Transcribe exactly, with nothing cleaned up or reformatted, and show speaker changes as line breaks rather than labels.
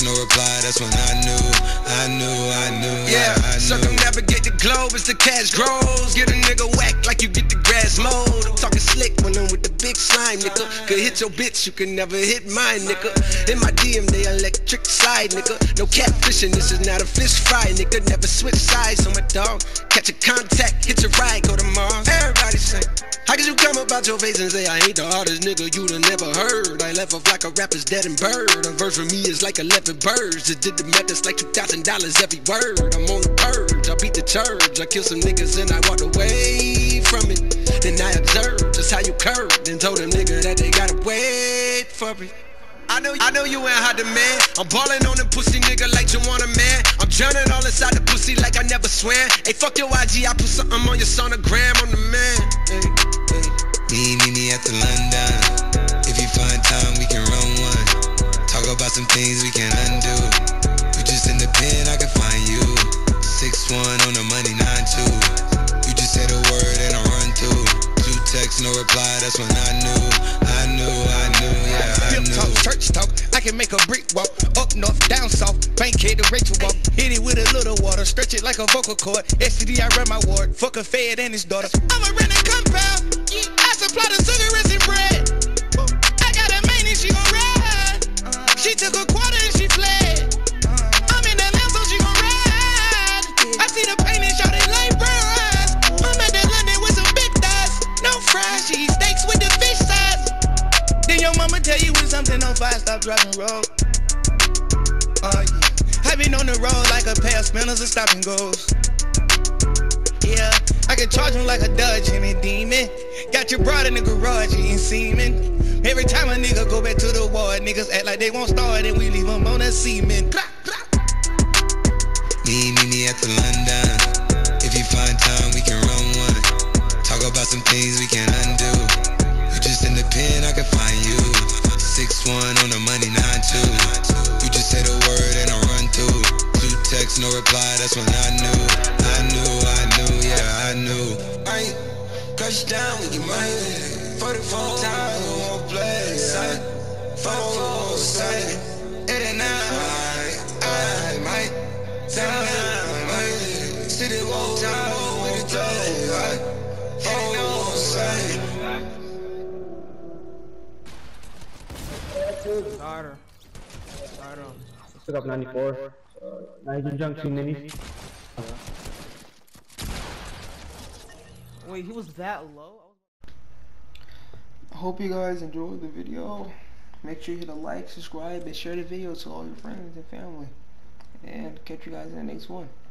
no reply, that's when I knew, I knew, I knew,
yeah,
I, I knew.
Circumnavigate the globe as the cash grows. Get a nigga whack like you get the grass mowed. I'm talking slick when I'm with the big slime, nigga. Could hit your bitch, you can never hit mine, nigga. In my D M, they electric slide, nigga. No catfishing, this is not a fish fry, nigga. Never switch sides on my dog. Catch a contact, hit your ride, go to Mars. Everybody say, how could you come about your face and say I ain't the hardest nigga you'd have never heard? I left off like a rapper's dead and bird. A verse for me is like eleven birds. Just did the math, it's like two thousand dollars every word. I'm on the purge, I beat the church. I killed some niggas and I walked away from it. Then I observed just how you curved and told them nigga that they gotta wait for it. I know, I know you ain't hot demand. I'm ballin' on the pussy nigga like you want a man. I'm drowning all inside the pussy like I never swam. Hey, fuck your I G, I put something on your sonogram. I'm the man. Hey, hey.
Me, me, me at the London. If you find time, we can run one. Talk about some things we can undo. You just in the pen, I can find you. six one on the money, nine two. You just say the word and I run through. Two texts, no reply, that's when I knew. I knew, I knew, yeah, I knew.
Talk, church talk, I can make a brick walk. Up north, down south, Bankhead to Rachel walk. Hit it with a little water, stretch it like a vocal cord. S T D, I run my ward, fuck a fed and his daughter. I'm a renting compound, I supply the cigarettes and bread. I got a main and she gon' ride. She took a quarter and she fled. I'm in that lamb so she gon' ride. I see the pain and shot it like bros. I'm at that London with some big thighs. No fries, she eat steaks with the fish size. Then your mama tell you when something on fire, stop driving road. Oh yeah, I been on the road like a pair of spinners and stop and goes. Yeah, I can charge him like a Dodge and a demon. Got your broad in the garage, you ain't semen. Every time a nigga go back to the ward, niggas act like they won't start and we leave them on a cement.
Me, me, me at the London. If you find time, we can run one. Talk about some things we can undo. You just in the pen, I can find you. six one on the money, nine two. You just say the word and I run through. Two texts, no reply, that's when I knew. I knew, I knew, yeah, I knew.
I crush down when you might. forty-four times, we won't play. Side, four, side. It ain't now, I might. Down, might. City wall, down, with the play. Four, side.
Starter. Starter.
Pick up ninety-four. Uh, ninety junction, maybe.
Wait, he was that low?
I hope you guys enjoyed the video. Make sure you hit a like, subscribe, and share the video to all your friends and family. And catch you guys in the next one.